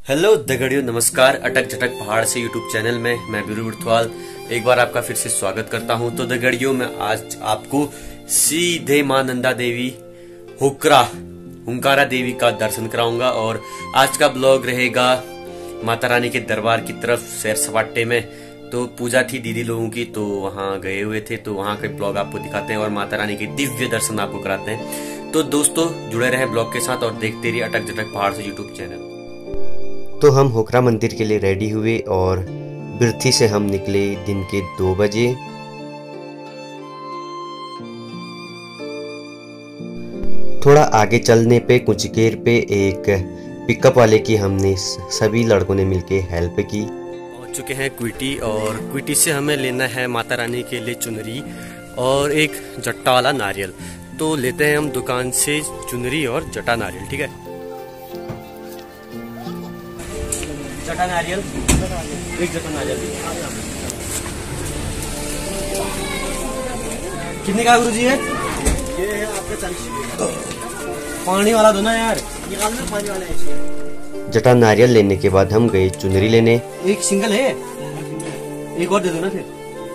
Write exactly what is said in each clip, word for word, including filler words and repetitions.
Hello दगड़ियों, नमस्कार। अटक झटक पहाड़ से यूट्यूब चैनल में मैं बीरू बुर्थवाल एक बार आपका फिर से स्वागत करता हूं। तो दगड़ियों, मैं आज आपको सीधे मां नंदा देवी होकरा हुंकारा देवी का दर्शन कराऊंगा और आज का ब्लॉग रहेगा माता रानी के दरबार की तरफ सैर सपाटे में। तो पूजा थी दीदी लोगों की, तो वहां गए हुए थे, तो वहां के ब्लॉग आपको दिखाते हैं और माता रानी के दिव्य दर्शन आपको कराते हैं। तो दोस्तों जुड़े रहे ब्लॉग के साथ और देखते रहिए अटक झटक पहाड़ से यूट्यूब चैनल। तो हम होकरा मंदिर के लिए रेडी हुए और बिरथी से हम निकले दिन के दो बजे। थोड़ा आगे चलने पे कुछ देर पे एक पिकअप वाले की हमने सभी लड़कों ने मिलके हेल्प की। पहुंच चुके हैं क्विटी और क्विटी से हमें लेना है माता रानी के लिए चुनरी और एक जट्टा वाला नारियल। तो लेते हैं हम दुकान से चुनरी और जटा नारियल। ठीक है, जटा नारियल एक जटा नारियल कितने का गुरुजी है? ये है आपका चालीस। पानी वाला दो ना यार, निकालना पानी वाला है। जटा नारियल लेने के बाद हम गए चुनरी लेने। एक सिंगल है, एक और दे दो ना फिर।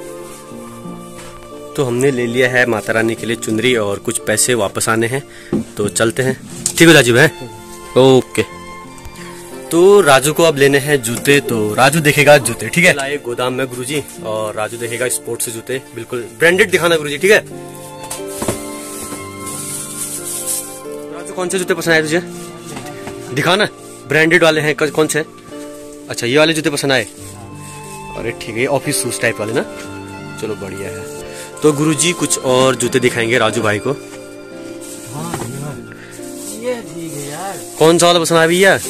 तो हमने ले लिया है माता रानी के लिए चुनरी और कुछ पैसे वापस आने हैं, तो चलते हैं। ठीक है राजीव है, ओके। तो राजू को अब लेने हैं जूते, तो राजू देखेगा जूते। ठीक है, लाए गोदाम में गुरुजी और राजू देखेगा स्पोर्ट्स जूते, बिल्कुल ब्रांडेड दिखाना गुरुजी। ठीक है राजू, कौन से जूते पसंद आए तुझे? दिखाना, ब्रांडेड वाले हैं कौन से? अच्छा, ये वाले जूते पसंद आए। अरे ठीक है, ऑफिस शूज टाइप वाले ना, चलो बढ़िया है। तो गुरुजी कुछ और जूते दिखाएंगे राजू भाई को। ये ठीक है यार। कौन सा वाला पसंद आया भैया?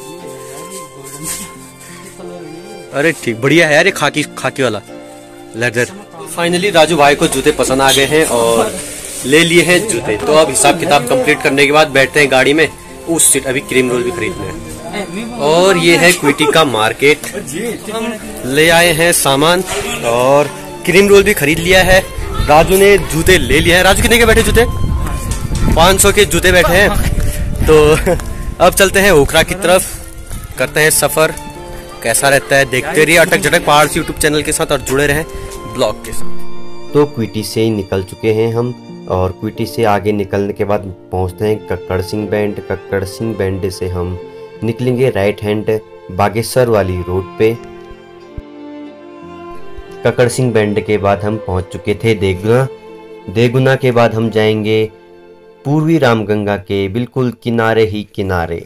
अरे ठीक, बढ़िया है यार, ये खाकी खाकी वाला लेदर। फाइनली राजू भाई को जूते पसंद आ गए हैं और ले लिए हैं जूते। तो अब हिसाब किताब कंप्लीट करने के बाद बैठते हैं गाड़ी में। उस सीट अभी क्रीम रोल भी खरीदने हैं। और ये है क्विटी का मार्केट, हम ले आए हैं सामान और क्रीम रोल भी खरीद लिया है। राजू ने जूते ले लिए हैं। राजू कितने के बैठे जूते? पाँच सौ के जूते बैठे हैं। तो अब चलते हैं ओखरा की तरफ, करते हैं सफर। कैसा रहता है देखते रहिए अटक झटक पहाड़ से यूट्यूब चैनल के साथ और जुड़े रहें ब्लॉग के साथ। तो क्विटी से ही निकल चुके हैं हम और क्विटी से आगे निकलने के बाद पहुंचते हैं कक्कड़ सिंह बैंड। कक्कड़ सिंह बैंड से हम निकलेंगे राइट हैंड बागेश्वर वाली रोड पे। कक्कड़ सिंह बैंड के बाद हम पहुंच चुके थे देगुना। देगुना के बाद हम जाएंगे पूर्वी रामगंगा के बिल्कुल किनारे ही किनारे।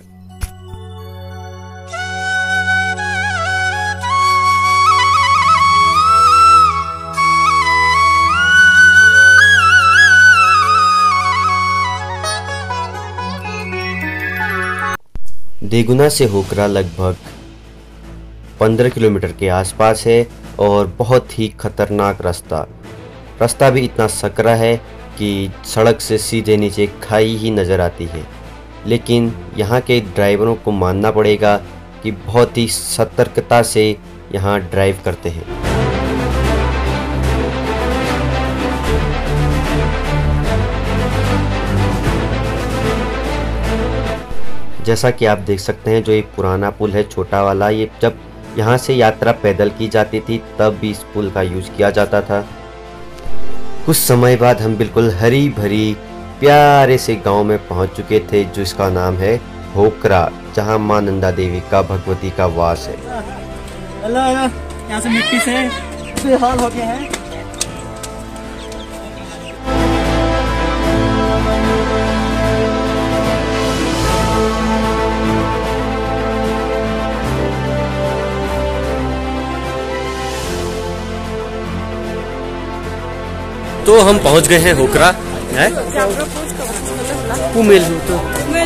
देगुना से होकरा लगभग पंद्रह किलोमीटर के आसपास है और बहुत ही खतरनाक रास्ता रास्ता भी इतना सकरा है कि सड़क से सीधे नीचे खाई ही नज़र आती है। लेकिन यहाँ के ड्राइवरों को मानना पड़ेगा कि बहुत ही सतर्कता से यहाँ ड्राइव करते हैं। जैसा कि आप देख सकते हैं, जो ये पुराना पुल है छोटा वाला, ये जब यहाँ से यात्रा पैदल की जाती थी तब भी इस पुल का यूज़ किया जाता था। कुछ समय बाद हम बिल्कुल हरी भरी प्यारे से गांव में पहुँच चुके थे जिसका नाम है होकरा, जहाँ मां नंदा देवी का भगवती का वास है। यहाँ से मिट्टी से बेहाल हो गए हैं। तो हम पहुंच गए हैं होकरा है मेल तो,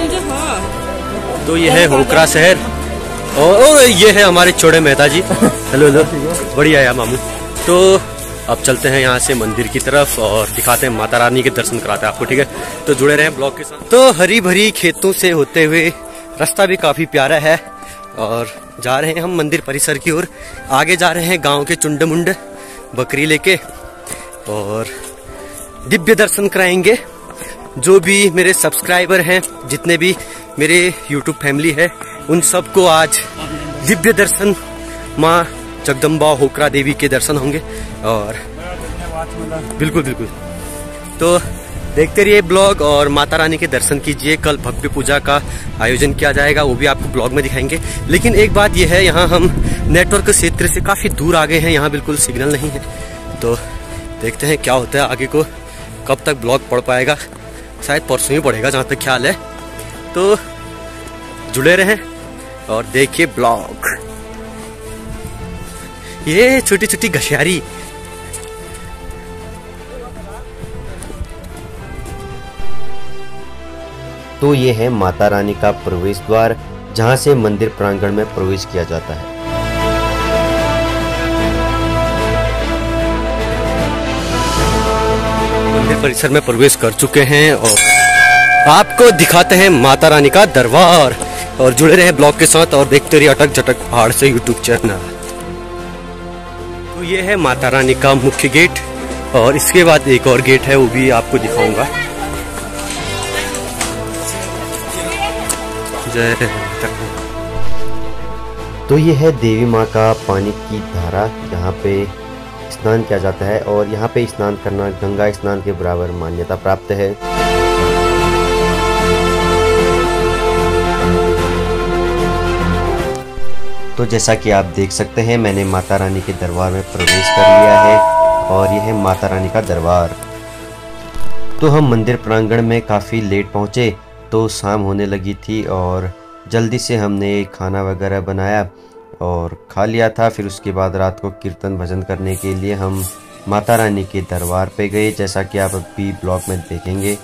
तो ये है होकरा शहर और, और ये है हमारे छोटे मेहता जी। हेलो हेलो, बढ़िया है मामू। तो अब चलते हैं यहाँ से मंदिर की तरफ और दिखाते हैं माता रानी के दर्शन कराते हैं आपको। ठीक है, तो जुड़े रहें ब्लॉग के साथ। तो हरी भरी खेतों से होते हुए रास्ता भी काफी प्यारा है और जा रहे हैं हम मंदिर परिसर की ओर। आगे जा रहे हैं गाँव के चुंड मुंड बकरी लेके और दिव्य दर्शन कराएंगे। जो भी मेरे सब्सक्राइबर हैं, जितने भी मेरे यूट्यूब फैमिली है, उन सबको आज दिव्य दर्शन माँ जगदम्बा होकरा देवी के दर्शन होंगे। और बिल्कुल बिल्कुल तो देखते रहिए ब्लॉग और माता रानी के दर्शन कीजिए। कल भव्य पूजा का आयोजन किया जाएगा, वो भी आपको ब्लॉग में दिखाएंगे। लेकिन एक बात यह है, यहाँ हम नेटवर्क क्षेत्र से काफ़ी दूर आ गए हैं, यहाँ बिल्कुल सिग्नल नहीं है। तो देखते हैं क्या होता है आगे को, कब तक ब्लॉग पढ़ पाएगा। शायद परसों ही पढ़ेगा जहाँ तक ख्याल है। तो जुड़े रहें और देखिए ब्लॉग। ये छोटी छोटी घसियारी। तो ये है माता रानी का प्रवेश द्वार, जहाँ से मंदिर प्रांगण में प्रवेश किया जाता है। मंदिर परिसर में प्रवेश कर चुके हैं और आपको दिखाते हैं माता रानी का दरबार। और जुड़े रहे ब्लॉग के साथ और देखते रहिए अटक झटक पहाड़ से यूट्यूब चैनल। तो ये है माता रानी का मुख्य गेट और इसके बाद एक और गेट है, वो भी आपको दिखाऊंगा। तो ये है देवी माँ का पानी की धारा, जहाँ पे स्नान किया जाता है और यहाँ पे स्नान करना गंगा स्नान के बराबर मान्यता प्राप्त है। तो जैसा कि आप देख सकते हैं, मैंने माता रानी के दरबार में प्रवेश कर लिया है और यह है माता रानी का दरबार। तो हम मंदिर प्रांगण में काफ़ी लेट पहुँचे, तो शाम होने लगी थी और जल्दी से हमने खाना वगैरह बनाया और खा लिया था। फिर उसके बाद रात को कीर्तन भजन करने के लिए हम माता रानी के दरबार पे गए, जैसा कि आप अभी ब्लॉग में देखेंगे।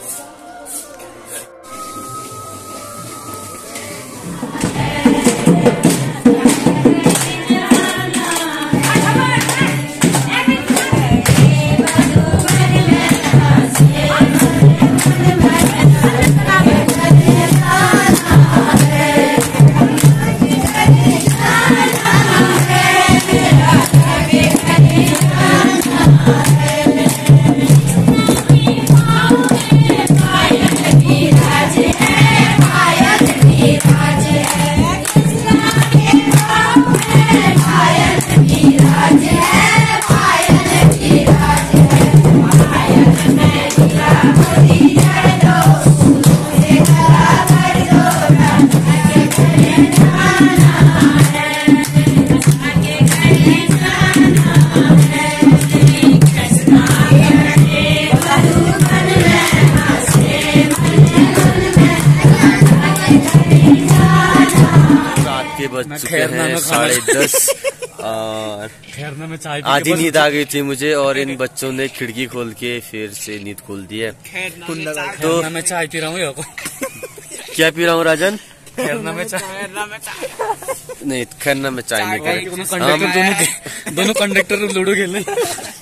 बज चुके हैं साढ़े दस और आधी नींद आ गई थी मुझे और इन बच्चों ने खिड़की खोल के फिर से नींद खोल दी है। तो मैं चाय पी रहा हूँ। क्या पी रहा हूँ राजन? खैरना में चाय नहीं, खैरना में चाय नहीं करें। दोनों दोनों कंडक्टर लूडो खेल रहे।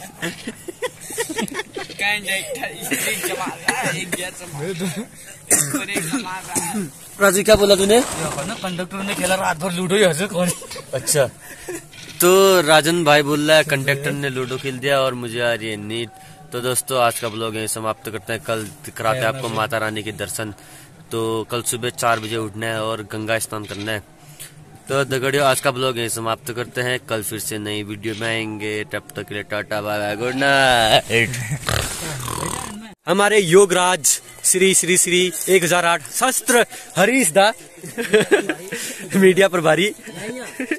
राजू क्या बोला तूने? कंडक्टर ने खेला रात भर लूडो ही कौन। अच्छा, तो राजन भाई बोल रहा है कंडक्टर ने लूडो खेल दिया और मुझे आ रही है नींद। तो दोस्तों आज का ब्लॉग यहीं समाप्त करते हैं। कल कराते हैं आपको माता रानी के दर्शन। तो कल सुबह चार बजे उठना है और गंगा स्नान करना है। तो दगड़ियों आज का ब्लॉग यहीं समाप्त करते हैं। कल फिर से नई वीडियो में आएंगे, तब तक के लिए tata bye bye, good night. हमारे योगराज श्री श्री श्री एक हजार आठ शस्त्र हरीश दा मीडिया प्रभारी।